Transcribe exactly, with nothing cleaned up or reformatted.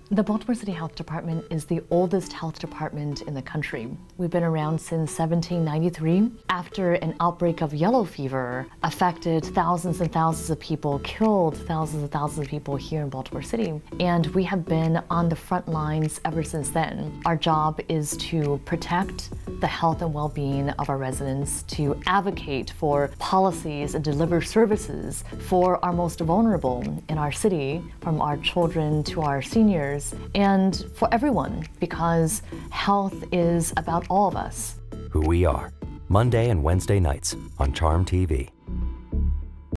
The Baltimore City Health Department is the oldest health department in the country. We've been around since seventeen ninety-three. After an outbreak of yellow fever affected thousands and thousands of people, killed thousands and thousands of people here in Baltimore City. And we have been on the front lines ever since then. Our job is to protect the health and well-being of our residents, to advocate for policies and deliver services for our most vulnerable in our city, from our children to our seniors, and for everyone, because health is about all of us. Who we are, Monday and Wednesday nights on Charm T V.